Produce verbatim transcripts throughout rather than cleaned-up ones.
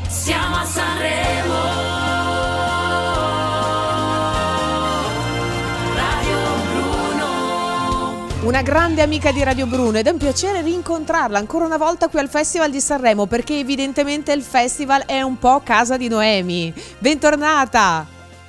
Siamo a Sanremo. Radio Bruno. Una grande amica di Radio Bruno ed è un piacere rincontrarla ancora una volta qui al Festival di Sanremo, perché evidentemente il festival è un po' casa di Noemi. Bentornata!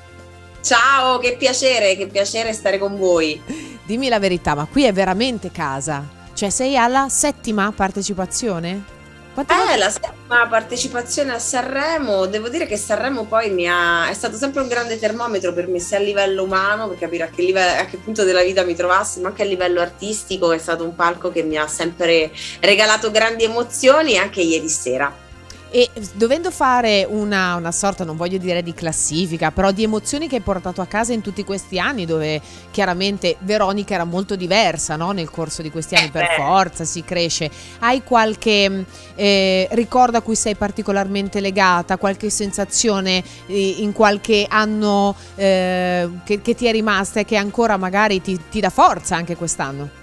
Ciao, che piacere, che piacere stare con voi. Dimmi la verità, ma qui è veramente casa? Cioè sei alla settima partecipazione? Quante Eh, volte- la settima partecipazione a Sanremo. Devo dire che Sanremo poi mi ha, è stato sempre un grande termometro per me, sia a livello umano, per capire a che, livello, a che punto della vita mi trovassi, ma anche a livello artistico. È stato un palco che mi ha sempre regalato grandi emozioni, anche ieri sera. E dovendo fare una, una sorta, non voglio dire di classifica, però di emozioni che hai portato a casa in tutti questi anni, dove chiaramente Veronica era molto diversa, no? Nel corso di questi anni, per Eh. forza si cresce. Hai qualche eh, ricordo a cui sei particolarmente legata, qualche sensazione eh, in qualche anno eh, che, che ti è rimasta e che ancora magari ti, ti dà forza anche quest'anno?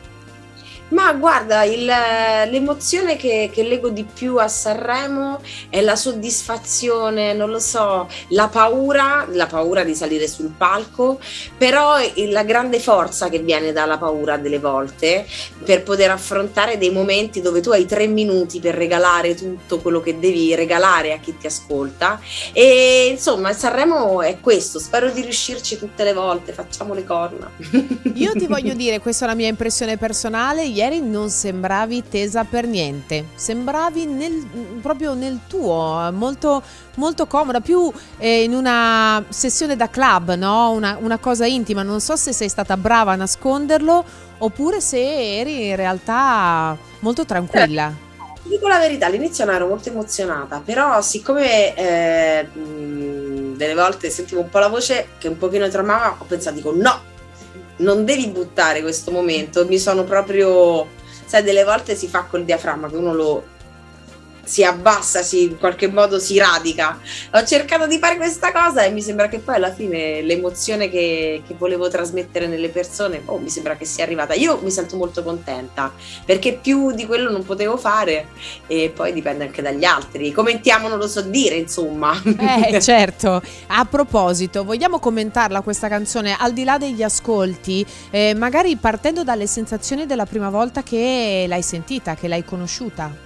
Ma guarda, il- l'emozione che, che lego di più a Sanremo è la soddisfazione, non lo so, la paura, la paura di salire sul palco, però il- la grande forza che viene dalla paura delle volte per poter affrontare dei momenti dove tu hai tre minuti per regalare tutto quello che devi regalare a chi ti ascolta. E insomma, Sanremo è questo, spero di riuscirci tutte le volte, facciamo le corna. Io ti voglio dire, questa è la mia impressione personale, ieri non sembravi tesa per niente, sembravi nel, proprio nel tuo, molto, molto comoda, più eh, in una sessione da club, no? Una, una cosa intima, non so se sei stata brava a nasconderlo oppure se eri in realtà molto tranquilla. Ti dico la verità, all'inizio non ero molto emozionata, però siccome eh, mh, delle volte sentivo un po' la voce che un pochino tremava, ho pensato, dico no, non devi buttare questo momento, mi sono proprio, sai, delle volte si fa col diaframma che uno lo si abbassa, si, in qualche modo si radica. Ho cercato di fare questa cosa e mi sembra che poi alla fine l'emozione che, che volevo trasmettere nelle persone, oh, mi sembra che sia arrivata. Io mi sento molto contenta perché più di quello non potevo fare e poi dipende anche dagli altri. Commentiamo, non lo so dire, insomma. Eh certo, a proposito, vogliamo commentarla questa canzone al di là degli ascolti, eh, magari partendo dalle sensazioni della prima volta che l'hai sentita, che l'hai conosciuta?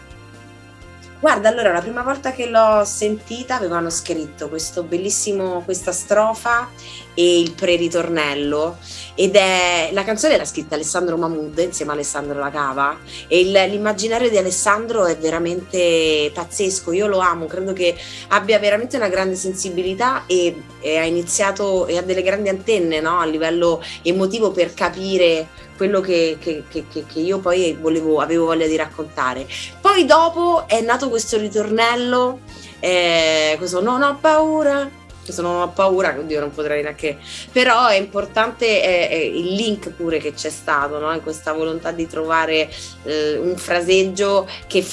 Guarda, allora la prima volta che l'ho sentita avevano scritto questo bellissimo, questa strofa e il pre-ritornello, ed è la canzone l'ha scritta Alessandro Mahmood insieme a Alessandro La Cava e il- l'immaginario di Alessandro è veramente pazzesco, io lo amo, credo che abbia veramente una grande sensibilità e, e ha iniziato e ha delle grandi antenne, no? A livello emotivo per capire quello che, che- che- che- che io poi volevo, avevo voglia di raccontare. Poi dopo è nato questo ritornello, eh, questo non ho paura, questo non ho paura, che oddio non potrei neanche, però è importante eh, eh, il link pure che c'è stato, no? In questa volontà di trovare eh, un fraseggio che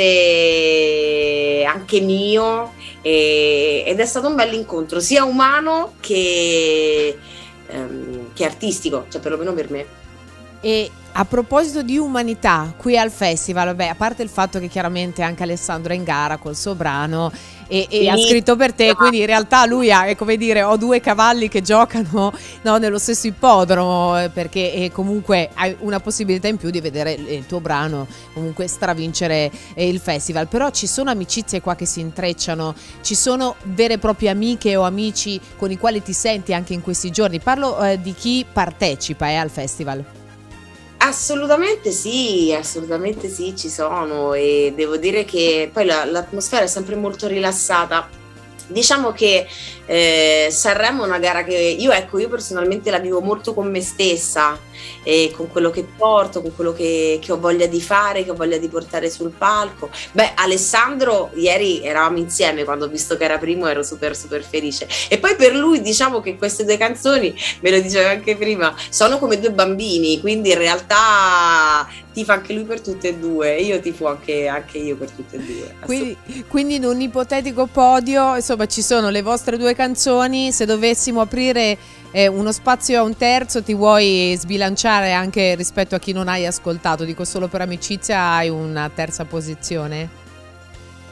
fosse anche mio e- ed è stato un bel incontro, sia umano che, ehm, che artistico, cioè perlomeno per me. E a proposito di umanità, qui al festival, vabbè, a parte il fatto che chiaramente anche Alessandro è in gara col suo brano e, e ha Sì. scritto per te, quindi in realtà lui ha, è come dire, ho due cavalli che giocano, no, nello stesso ippodromo, eh, perché eh, comunque hai una possibilità in più di vedere il, il tuo brano comunque stravincere eh, il festival. Però ci sono amicizie qua che si intrecciano, ci sono vere e proprie amiche o amici con i quali ti senti anche in questi giorni. Parlo eh, di chi partecipa eh, al festival. Assolutamente sì, assolutamente sì, ci sono e devo dire che poi la- l'atmosfera è sempre molto rilassata. Diciamo che eh, Sanremo è una gara che io, ecco, io personalmente la vivo molto con me stessa e con quello che porto, con quello che, che ho voglia di fare, che ho voglia di portare sul palco. Beh, Alessandro, ieri eravamo insieme, quando ho visto che era primo ero super super felice. E poi per lui diciamo che queste due canzoni, me lo diceva anche prima, sono come due bambini, quindi in realtà tifa anche lui per tutte e due e io tifo anche, anche io per tutte e due. Quindi, quindi in un ipotetico podio, insomma, ci sono le vostre due canzoni. Se dovessimo aprire eh, uno spazio a un terzo, ti vuoi sbilanciare anche rispetto a chi non hai ascoltato? Dico solo per amicizia, hai una terza posizione?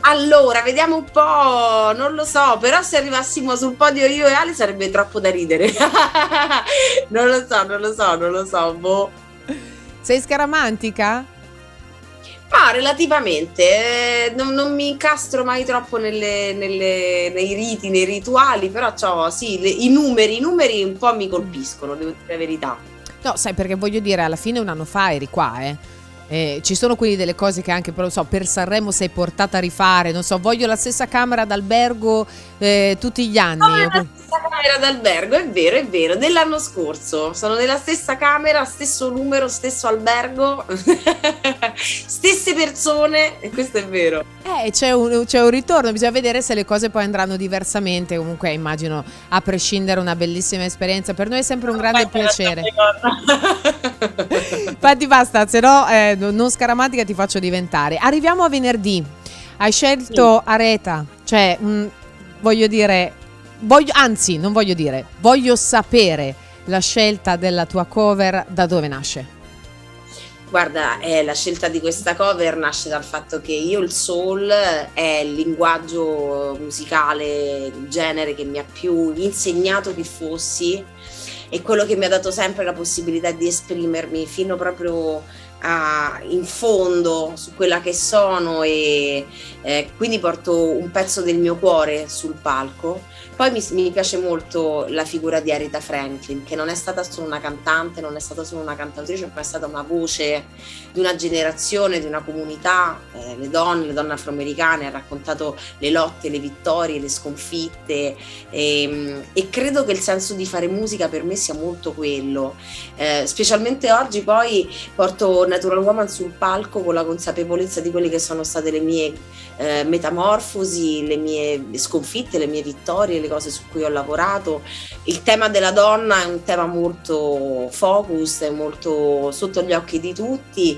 Allora, vediamo un po', non lo so, però se arrivassimo sul podio io e Ale sarebbe troppo da ridere. Non lo so, non lo so, non lo so, boh. Sei scaramantica? Ma relativamente, eh, non, non mi incastro mai troppo nelle, nelle- nei riti, nei rituali, però c'ho, sì, le- i numeri, i numeri un po' mi colpiscono, devo dire la verità. No, sai, perché voglio dire, alla fine un anno fa eri qua, eh. Eh, ci sono quindi delle cose che anche, non so, per Sanremo sei portata a rifare, non so, voglio la stessa camera d'albergo eh, tutti gli anni. Sono nella stessa camera d'albergo, è vero, è vero, dell'anno scorso. Sono nella stessa camera, stesso numero, stesso albergo, stesse persone, e questo è vero. Eh, c'è un, c'è un ritorno, bisogna vedere se le cose poi andranno diversamente. Comunque immagino, a prescindere, una bellissima esperienza. Per noi è sempre un grande piacere. Infatti basta, se no eh, non scaramantica ti faccio diventare. Arriviamo a venerdì. Hai scelto Areta, cioè mh, voglio dire, voglio, anzi non voglio dire, voglio sapere la scelta della tua cover da dove nasce. Guarda, eh, la scelta di questa cover nasce dal fatto che io il soul è il linguaggio musicale, il genere che mi ha più insegnato chi fossi, e quello che mi ha dato sempre la possibilità di esprimermi fino proprio a, in fondo su quella che sono, e eh, quindi porto un pezzo del mio cuore sul palco. Poi mi, mi piace molto la figura di Aretha Franklin, che non è stata solo una cantante, non è stata solo una cantautrice, ma è stata una voce di una generazione, di una comunità, eh, le donne, le donne afroamericane, ha raccontato le lotte, le vittorie, le sconfitte, e, e credo che il senso di fare musica per me sia molto quello. Eh, specialmente oggi poi porto Natural Woman sul palco con la consapevolezza di quelle che sono state le mie eh, metamorfosi, le mie sconfitte, le mie vittorie, le cose su cui ho lavorato. Il tema della donna è un tema molto focus, è molto sotto gli occhi di tutti,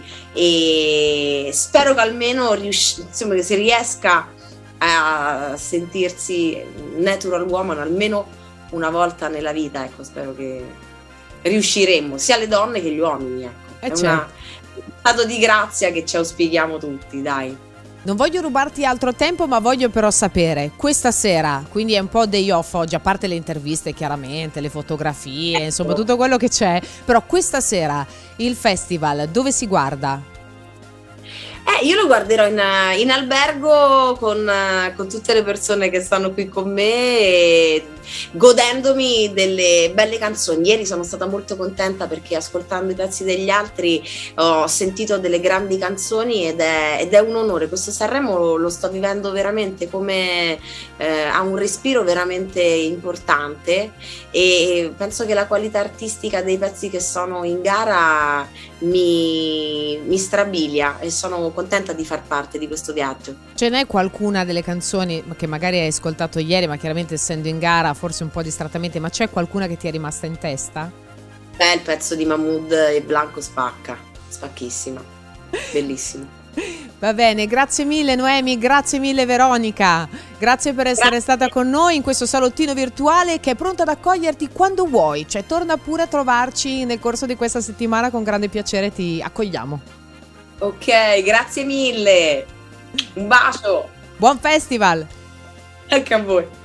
e spero che almeno rius- insomma, che si riesca a sentirsi Natural Woman almeno una volta nella vita, ecco, spero che riusciremo, sia le donne che gli uomini, ecco. Eh È certo. una- un stato di grazia che ci auspichiamo tutti, dai. Non voglio rubarti altro tempo, ma voglio però sapere, questa sera, quindi è un po' day off oggi, a parte le interviste chiaramente, le fotografie, insomma tutto quello che c'è, però questa sera il festival dove si guarda? Eh, io lo guarderò in, in albergo con, eh, con tutte le persone che stanno qui con me, e godendomi delle belle canzoni. Ieri sono stata molto contenta perché ascoltando i pezzi degli altri ho sentito delle grandi canzoni, ed è, ed è un onore. Questo Sanremo lo, lo sto vivendo veramente come eh, ha un respiro veramente importante, e penso che la qualità artistica dei pezzi che sono in gara mi, mi strabilia, e sono contenta di far parte di questo viaggio. Ce n'è qualcuna delle canzoni che magari hai ascoltato ieri, ma chiaramente essendo in gara forse un po' distrattamente, ma c'è qualcuna che ti è rimasta in testa? Beh, il pezzo di Mahmood e Blanco spacca, spacchissima, bellissimo. Va bene, grazie mille Noemi, grazie mille Veronica, grazie per essere Grazie. stata con noi in questo salottino virtuale che è pronto ad accoglierti quando vuoi, cioè torna pure a trovarci nel corso di questa settimana, con grande piacere ti accogliamo. Ok, grazie mille, un bacio Buon festival! anche a voi.